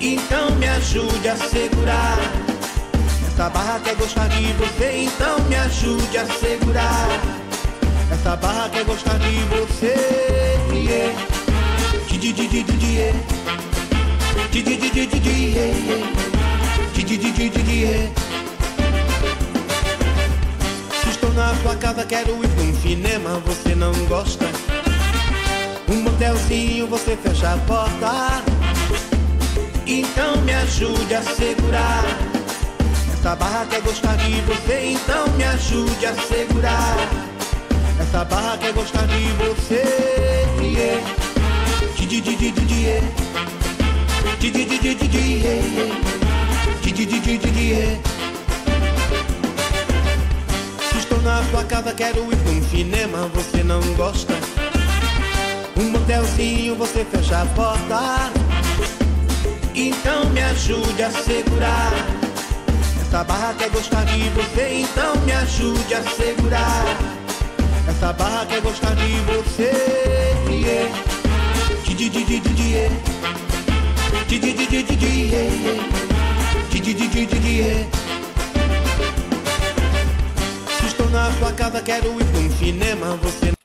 Então me ajude a segurar. Essa barra quer gostar de você, então me ajude a segurar. Essa barra quer gostar de você. Yeah. Se estou na sua casa, quero ir pra um cinema, você não gosta. Um motelzinho, você fecha a porta. Então me ajude a segurar. Essa barra quer gostar de você, então me ajude a segurar. Essa barra quer gostar de você. Yeah. Se estou na sua casa, quero ir pra um cinema, você não gosta. Um motelzinho, você fecha a porta. Então me ajude a segurar. Essa barra quer gostar de você, então me ajude a segurar. Essa barra quer gostar de você. Yeah. Se estou na sua casa, quero ir pra um cinema, você